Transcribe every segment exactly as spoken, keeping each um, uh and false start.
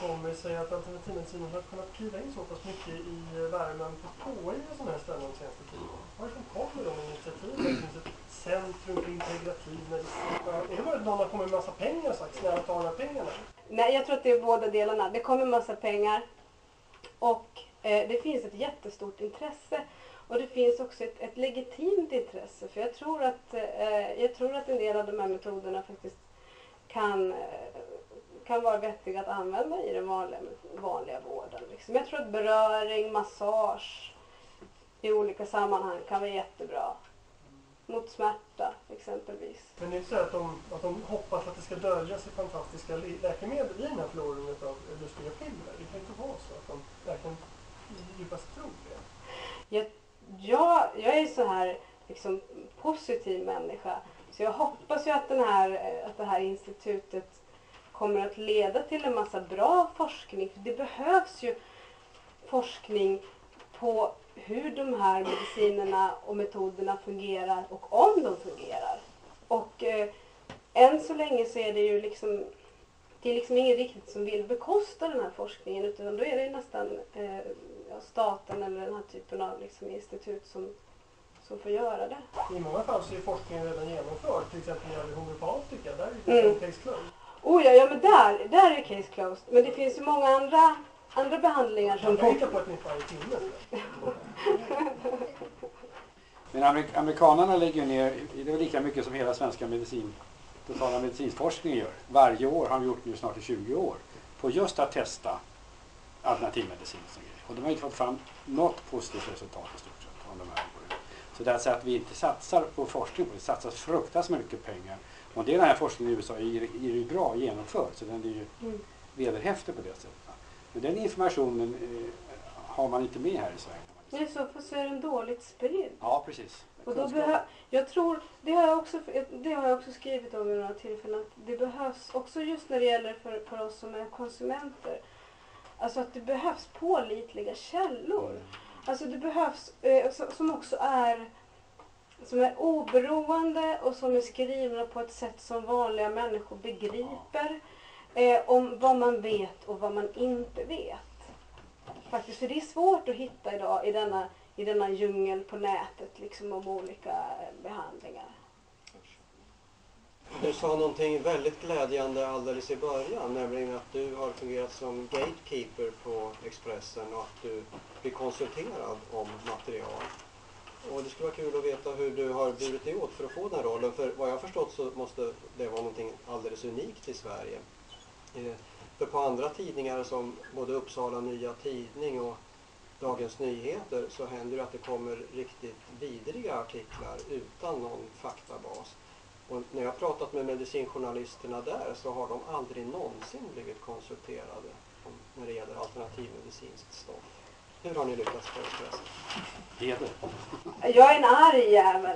kommer sig att alternativmedicinen har kunnat kliva in så pass mycket i värmen på K I och sådana här ställen de senaste tiden? Varifrån kommer de initiativen? Det finns ett centrum för integrativ medicin. Är det bara att någon har kommit med massa pengar och sagt snälla ta de här pengarna? Nej, jag tror att det är båda delarna. Det kommer massa pengar och eh, det finns ett jättestort intresse. Och det finns också ett, ett legitimt intresse. För jag tror, att, eh, jag tror att en del av de här metoderna faktiskt kan, kan vara vettiga att använda i den vanliga, vanliga vården. Liksom. Jag tror att beröring, massage i olika sammanhang kan vara jättebra. Mot smärta exempelvis. Men det är så att de, att de hoppas att det ska dölja sig fantastiska läkemedel i den här floren av lustiga piller. Det kan inte vara så att de verkligen djupast tror det. Jag, jag, jag är så här liksom, positiv människa. Så jag hoppas ju att, den här, att det här institutet kommer att leda till en massa bra forskning. För det behövs ju forskning på hur de här medicinerna och metoderna fungerar och om de fungerar. Och eh, än så länge så är det ju liksom, det är liksom ingen riktigt som vill bekosta den här forskningen, utan då är det nästan eh, ja, staten eller den här typen av liksom, institut som, som får göra det. I många fall så är forskningen redan genomförd, till exempel när det gäller homeopatika, där är det mm. case closed. Oh ja, ja, men där, där är case closed. Men det finns ju många andra Andra behandlingar som... Man kan hitta på ett nytt varje timme. Men amerik amerikanerna lägger ner, det är lika mycket som hela svenska medicin, totala medicinforskningen gör. Varje år har de gjort nu snart i tjugo år på just att testa alternativmedicin. Och de har inte fått fram något positivt resultat i stort sett av de här åren. Så det är alltså att vi inte satsar på forskning, på det satsas fruktansvärt mycket pengar. Och det är den här forskningen i U S A är, är ju bra genomförd, så den är ju mm. vederhäftig på det sättet. Men den informationen eh, har man inte med här i Sverige. Nej, så för så är den dåligt spridd. Ja, precis. Och då jag tror, det har jag, också, det har jag också skrivit om i några tillfällen, att det behövs också just när det gäller för, för oss som är konsumenter. Alltså att det behövs pålitliga källor. Mm. Alltså det behövs, eh, som också är, som är oberoende och som är skrivna på ett sätt som vanliga människor begriper. Eh, om vad man vet och vad man inte vet. Faktiskt, för det är svårt att hitta idag i denna, i denna djungel på nätet liksom, om olika behandlingar. Du sa någonting väldigt glädjande alldeles i början, nämligen att du har fungerat som gatekeeper på Expressen och att du blir konsulterad om material. Och det skulle vara kul att veta hur du har burit dig åt för att få den rollen, för vad jag har förstått så måste det vara någonting alldeles unikt i Sverige. För på andra tidningar som både Uppsala Nya Tidning och Dagens Nyheter så händer det att det kommer riktigt vidriga artiklar utan någon faktabas. Och när jag har pratat med medicinjournalisterna där så har de aldrig någonsin blivit konsulterade när det gäller alternativmedicinskt stoff. Hur har ni lyckats på Expressen? Heder. Jag är en arg jävel.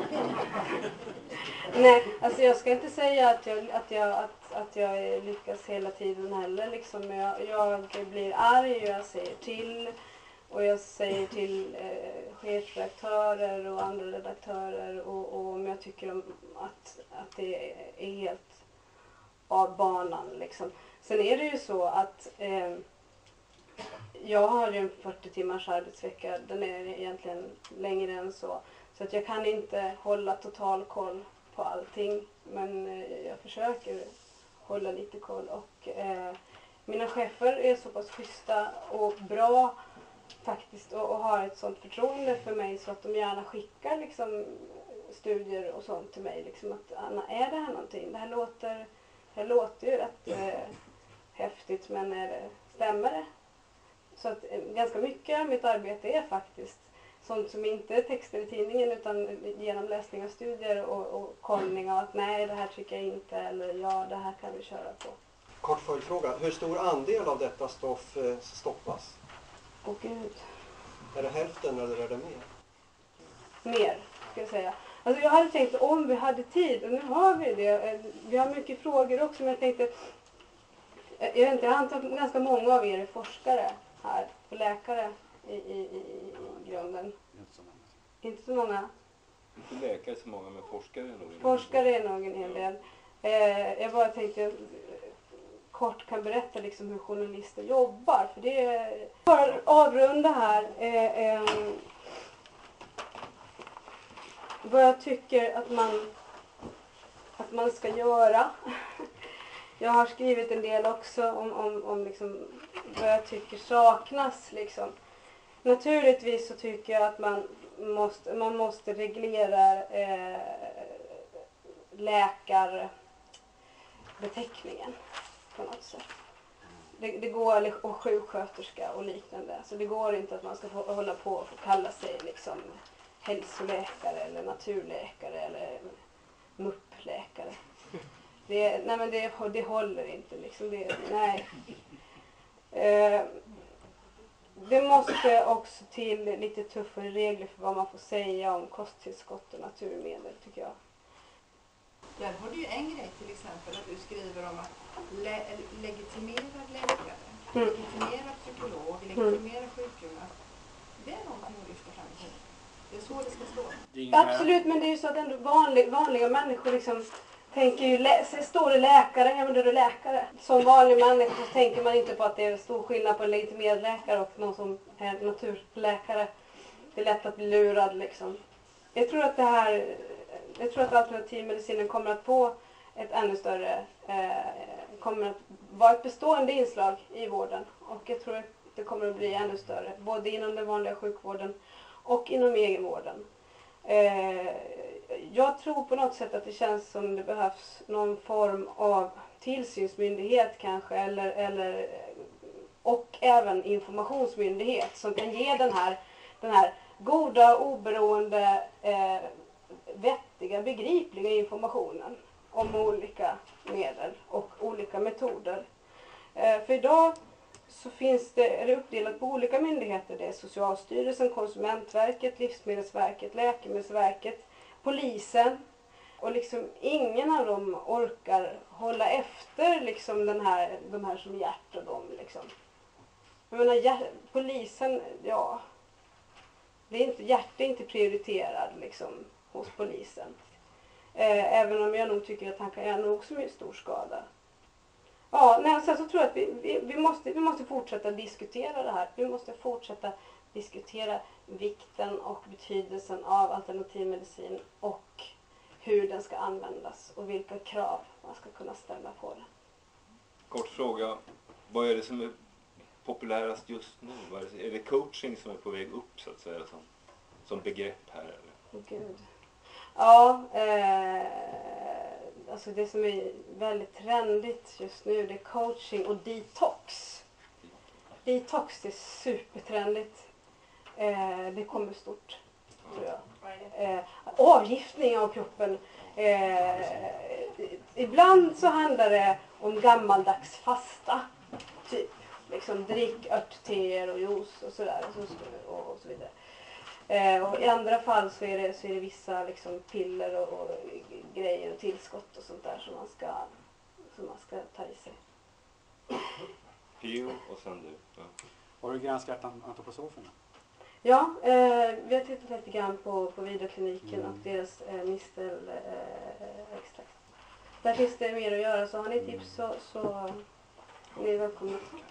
Nej, alltså jag ska inte säga att jag, att jag, att, att jag lyckas hela tiden heller. Liksom jag, jag blir arg och jag säger till. Och jag säger till eh, chefredaktörer och andra redaktörer och, och om jag tycker om att, att det är helt av banan. Liksom. Sen är det ju så att eh, jag har ju en fyrtio timmars arbetsvecka. Den är egentligen längre än så. Så att jag kan inte hålla total koll på allting. Men eh, jag försöker hålla lite koll. Och eh, mina chefer är så pass schyssta och bra faktiskt. Och, och har ett sånt förtroende för mig så att de gärna skickar liksom, studier och sånt till mig. Liksom att Anna, är det här någonting? Det här låter, det här låter ju rätt eh, häftigt, men är det, stämmer det? Så att eh, ganska mycket av mitt arbete är faktiskt sånt som inte är texter i tidningen utan genom läsning av studier och, och kollning av att nej, det här tycker jag inte, eller ja, det här kan vi köra på. Kort följdfråga. Hur stor andel av detta stoff eh, stoppas? Åh gud. Är det hälften eller är det mer? Mer, ska jag säga. Alltså jag hade tänkt om vi hade tid, och nu har vi det. Vi har mycket frågor också, men jag tänkte, jag vet inte, jag antar att ganska många av er är forskare här, och läkare i, i, i, i grunden. Inte så många. Inte så många. Inte läkare så många, men forskare är nog. Forskare är nog en hel del. Eh, jag bara tänkte kort kan berätta liksom hur journalister jobbar. För det är, för att avrunda här, eh, eh, vad jag tycker att man, att man ska göra. Jag har skrivit en del också om, om, om liksom vad jag tycker saknas. Liksom. Naturligtvis så tycker jag att man måste, man måste reglera eh, läkarbeteckningen på något sätt. Det, det går, och sjuksköterska och liknande. Så det går inte att man ska få, hålla på och få kalla sig liksom hälsoläkare eller naturläkare eller muppläkare. Det, nej men det, det håller inte liksom. Det, nej. Eh, det måste också till lite tuffare regler för vad man får säga om kosttillskott och naturmedel tycker jag. Där har du ju en grej till exempel att du skriver om att le legitimerad läkare, Mm. legitimerad psykolog, legitimerad sjukgymnast. Det är någonting att lyfta fram. Det är så det ska stå. Det är inga- Absolut, men det är ju så att ändå vanlig, vanliga människor liksom tänker ju, lä- så står det läkare, ja men då är det läkare. Som vanlig människa så tänker man inte på att det är stor skillnad på en legitimerad läkare och någon som är naturläkare. Det är lätt att bli lurad liksom. Jag tror att det här, jag tror att alternativmedicinen kommer att få ett ännu större, eh, kommer att vara ett bestående inslag i vården. Och jag tror att det kommer att bli ännu större, både inom den vanliga sjukvården och inom egenvården. Eh, jag tror på något sätt att det känns som det behövs någon form av tillsynsmyndighet kanske, eller, eller, och även informationsmyndighet som kan ge den här, den här goda, oberoende, eh, vettiga, begripliga informationen om olika medel och olika metoder. Eh, för idag så finns det, är det uppdelat på olika myndigheter. Det är Socialstyrelsen, Konsumentverket, Livsmedelsverket, Läkemedelsverket, Polisen. Och liksom ingen av dem orkar hålla efter liksom den här, de här som Gert och dem. Liksom. Jag menar, Gert, polisen, ja. Det är inte, Gert är inte prioriterad liksom, hos polisen. Eh, även om jag nog tycker att han kan göra nog så mycket stor skada. Ja, nej, sen så tror jag att vi, vi, vi, måste, vi måste fortsätta diskutera det här. Vi måste fortsätta diskutera vikten och betydelsen av alternativmedicin och hur den ska användas och vilka krav man ska kunna ställa på den. Kort fråga, vad är det som är populärast just nu? Vad är, det, är det coaching som är på väg upp så att säga som, som begrepp här? Eller? Gud. Ja, eh, alltså det som är väldigt trendigt just nu det är coaching och detox. Detox är supertrendigt. Eh, det kommer stort, tror jag. Eh, avgiftning av kroppen. Eh, ibland så handlar det om gammaldags fasta. Typ, liksom drick örtteer och juice och sådär och så, och så vidare. Eh, och i andra fall så är det, så är det vissa liksom piller och, och grejer och tillskott och sånt där som man ska, som man ska ta i sig. Pio och sen du. Ja. Har du granskat an- antroposoferna? Ja, eh, vi har tittat lite grann på, på Vidarkliniken Mm. och deras eh, mistelextrakt. Eh, Där finns det mer att göra, så har ni tips så, så ni är välkomna.